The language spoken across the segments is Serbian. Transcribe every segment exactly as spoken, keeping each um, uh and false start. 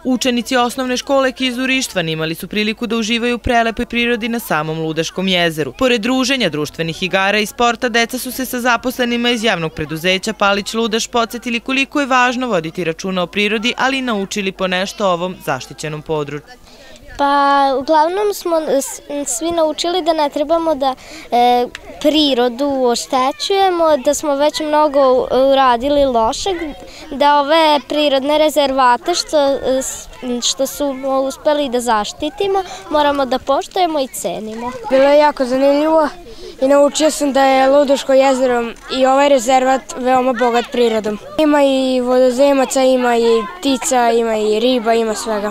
Učenici osnovne škole Kizurištvan imali su priliku da uživaju u prelepoj prirodi na samom Ludaškom jezeru. Pored druženja, društvenih igara i sporta, deca su se sa zaposlenima iz javnog preduzeća Palić Ludaš podsjetili koliko je važno voditi računa o prirodi, ali i naučili ponešto o ovom zaštićenom području. Pa, uglavnom smo svi naučili da ne trebamo da e, prirodu oštećujemo, da smo već mnogo uradili lošeg, da ove prirodne rezervate što, što su uspeli da zaštitimo, moramo da poštujemo i cenimo. Bilo je jako zanimljivo i naučio sam da je Ludaško jezero i ovaj rezervat veoma bogat prirodom. Ima i vodozemaca, ima i ptica, ima i riba, ima svega.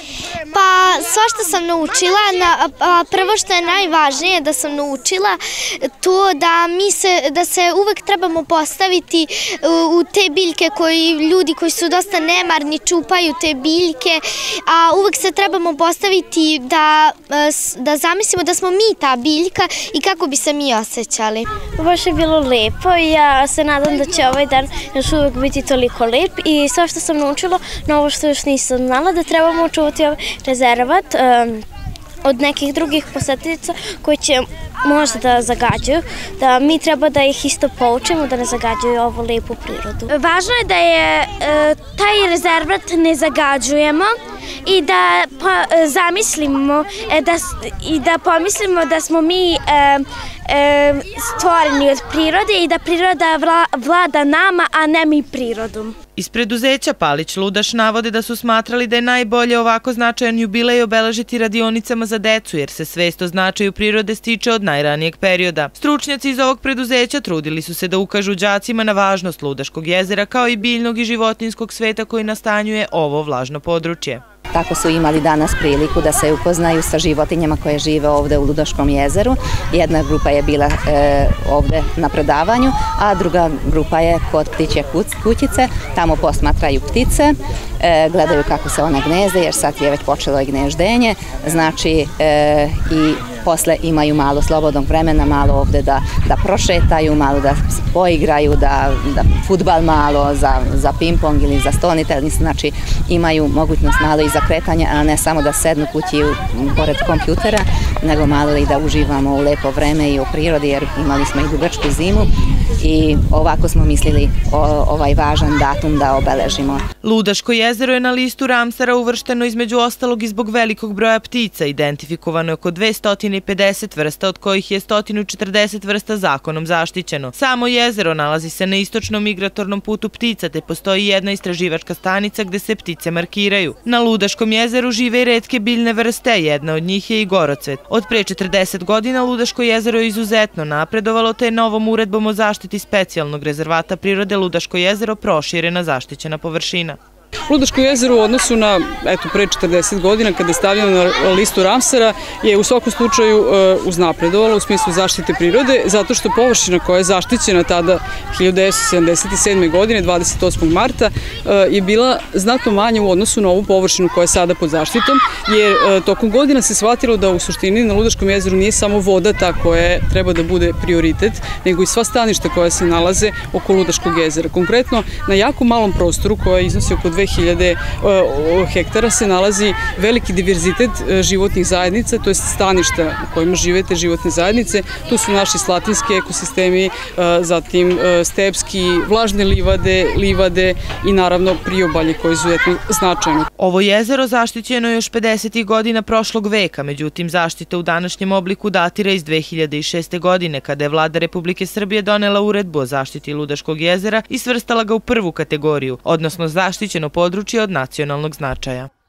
Pa, svašta sam naučila, prvo što je najvažnije da sam naučila to da mi se, da se uvek trebamo postaviti u te biljke koji ljudi koji su dosta nemarni čupaju te biljke, a uvek se trebamo postaviti da, da zamislimo da smo mi ta biljka i kako bi se mi osjećali. Baš je bilo lepo i ja se nadam da će ovaj dan još uvek biti toliko lep i sve što sam naučila, novo što još nisam znala, da trebamo čuvati ovaj rezervat um, od nekih drugih posetilaca koji će možda da zagađuju, da mi treba da ih isto poučimo da ne zagađuju ovu lepu prirodu. Važno je da je uh, taj rezervat ne zagađujemo i da pa, zamislimo e, da, i da pomislimo da smo mi e, e, stvoreni od prirode i da priroda vla, vlada nama, a ne mi prirodom. Iz preduzeća Palić Ludaš navode da su smatrali da je najbolje ovako značajan jubilej obeležiti radionicama za decu, jer se svest o značaju prirode stiče od najranijeg perioda. Stručnjaci iz ovog preduzeća trudili su se da ukažu đacima na važnost Ludaškog jezera kao i biljnog i životinjskog sveta koji nastanjuje ovo vlažno područje. Tako su imali danas priliku da se upoznaju sa životinjama koje žive ovde u Ludaškom jezeru. Jedna grupa je bila e, ovde na predavanju, a druga grupa je kod ptičje kućice. Tamo posmatraju ptice, e, gledaju kako se one gnezde, jer sad je već počelo i gneždenje. Znači e, i posle imaju malo slobodnog vremena, malo ovde da, da prošetaju, malo da poigraju, da, da fudbal malo, za, za ping-pong ili za stolni tenis. Znači imaju mogućnost malo i za kretanje, a ne samo da sednu kući pored kompjutera, nego malo i da uživamo u lepo vreme i u prirodi, jer imali smo i dugačku zimu i ovako smo mislili o, ovaj važan datum da obeležimo. Ludaško jezero je na listu Ramsara uvršteno između ostalog i zbog velikog broja ptica. Identifikovano je oko dvesta pedeset vrsta, od kojih je sto četrdeset vrsta zakonom zaštićeno. Samo jezero nalazi se na istočnom migratornom putu ptica, te postoji jedna istraživačka stanica gde se ptice markiraju. Na Ludaškom jezeru žive i retke biljne vrste, jedna od njih je i gorocvet. Od pre četrdeset godina Ludaško jezero je izuzetno napredovalo, te je novom uredbom o zaštiti specijalnog rezervata prirode Ludaško jezero proširena zaštićena površina. Ludaško jezero u odnosu na eto, pre četrdeset godina kada je stavljeno na listu Ramsara je u svakom slučaju uh, uznapredovalo u smislu zaštite prirode, zato što površina koja je zaštićena tada hiljadu devetsto sedamdeset sedme. godine, dvadeset osmog marta, uh, je bila znatno manja u odnosu na ovu površinu koja je sada pod zaštitom, jer uh, tokom godina se shvatilo da u suštini na Ludaškom jezeru nije samo voda ta koja treba da bude prioritet, nego i sva staništa koja se nalaze oko Ludaškog jezera. Konkretno, na jako malom prostoru koja iznosi oko dve hiljade hektara se nalazi veliki diverzitet životnih zajednica, to je staništa u kojima žive te životne zajednice. Tu su naši slatinski ekosistemi, zatim stepski, vlažne livade, livade i naravno priobalje koje je izuzetno značajno. Ovo jezero zaštićeno je još pedesetih godina prošlog veka, međutim zaštita u današnjem obliku datira iz dve hiljade šeste. godine, kada je vlada Republike Srbije donela uredbu o zaštiti Ludaškog jezera i svrstala ga u prvu kategoriju, odnosno zaštićeno područje od nacionalnog značaja.